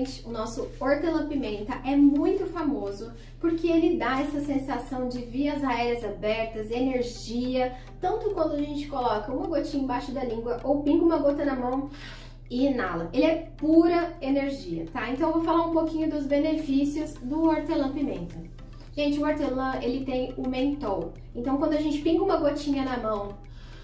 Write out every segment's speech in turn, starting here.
Gente, o nosso hortelã-pimenta é muito famoso porque ele dá essa sensação de vias aéreas abertas, energia, tanto quando a gente coloca uma gotinha embaixo da língua ou pinga uma gota na mão e inala. Ele é pura energia, tá? Então eu vou falar um pouquinho dos benefícios do hortelã-pimenta. Gente, o hortelã, ele tem o mentol. Então quando a gente pinga uma gotinha na mão,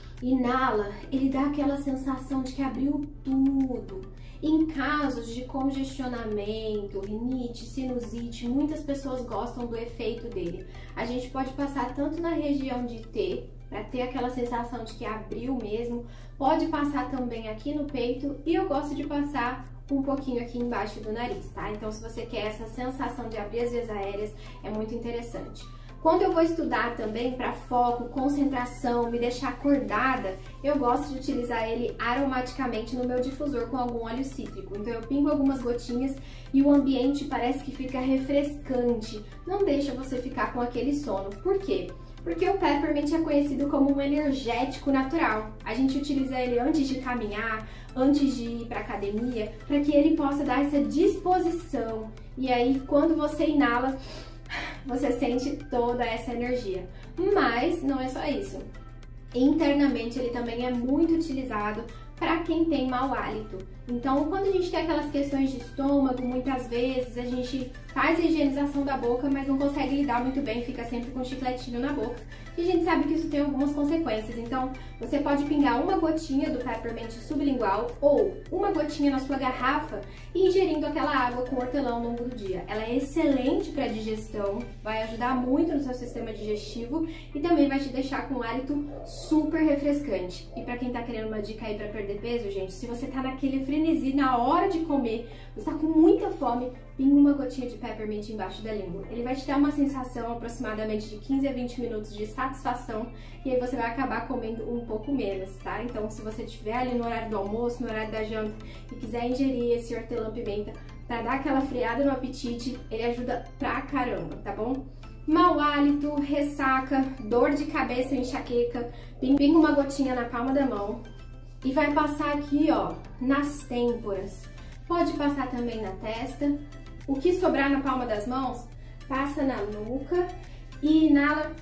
inala, ele dá aquela sensação de que abriu tudo. Em casos de congestionamento, rinite, sinusite, muitas pessoas gostam do efeito dele. A gente pode passar tanto na região de T, para ter aquela sensação de que abriu mesmo, pode passar também aqui no peito e eu gosto de passar um pouquinho aqui embaixo do nariz, tá? Então se você quer essa sensação de abrir as vias aéreas, é muito interessante. Quando eu vou estudar também para foco, concentração, me deixar acordada, eu gosto de utilizar ele aromaticamente no meu difusor com algum óleo cítrico. Então eu pingo algumas gotinhas e o ambiente parece que fica refrescante, não deixa você ficar com aquele sono. Por quê? Porque o Peppermint é conhecido como um energético natural. A gente utiliza ele antes de caminhar, antes de ir para academia, para que ele possa dar essa disposição. E aí, quando você inala, você sente toda essa energia. Mas não é só isso. Internamente ele também é muito utilizado para quem tem mau hálito. Então, quando a gente tem aquelas questões de estômago, muitas vezes a gente faz a higienização da boca, mas não consegue lidar muito bem, fica sempre com um chicletinho na boca. E a gente sabe que isso tem algumas consequências. Então, você pode pingar uma gotinha do Peppermint sublingual ou uma gotinha na sua garrafa e ingerindo aquela água com hortelã ao longo do dia. Ela é excelente para digestão, vai ajudar muito no seu sistema digestivo e também vai te deixar com um hálito super refrescante. E para quem tá querendo uma dica aí para perder peso, gente, se você tá naquele frenesi na hora de comer, você tá com muita fome, pinga uma gotinha de Peppermint embaixo da língua. Ele vai te dar uma sensação aproximadamente de 15 a 20 minutos de satisfação e aí você vai acabar comendo um pouco menos, tá? Então, se você estiver ali no horário do almoço, no horário da janta e quiser ingerir esse hortelã-pimenta para dar aquela freada no apetite, ele ajuda pra caramba, tá bom? Mau hálito, ressaca, dor de cabeça, enxaqueca, pinga uma gotinha na palma da mão e vai passar aqui, ó, nas têmporas. Pode passar também na testa. O que sobrar na palma das mãos, passa na nuca e inala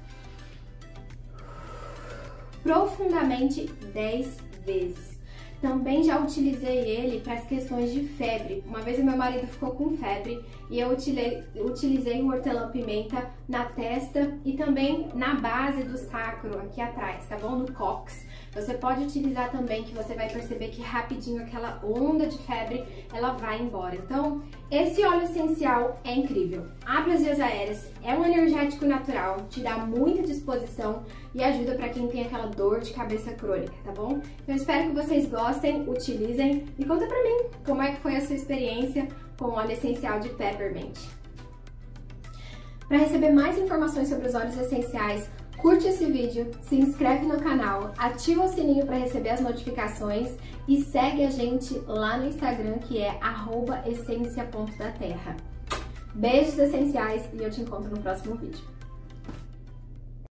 profundamente 10 vezes. Também já utilizei ele para as questões de febre. Uma vez o meu marido ficou com febre e eu utilizei o hortelã-pimenta na testa e também na base do sacro, aqui atrás, tá bom? No cóccix. Você pode utilizar também, que você vai perceber que rapidinho aquela onda de febre, ela vai embora. Então, esse óleo essencial é incrível. Abre as vias aéreas, é um energético natural, te dá muita disposição e ajuda para quem tem aquela dor de cabeça crônica, tá bom? Eu espero que vocês gostem, utilizem e conta pra mim como é que foi a sua experiência com o óleo essencial de Peppermint. Para receber mais informações sobre os óleos essenciais, curte esse vídeo, se inscreve no canal, ativa o sininho para receber as notificações e segue a gente lá no Instagram, que é @essência.da terra. Beijos essenciais e eu te encontro no próximo vídeo.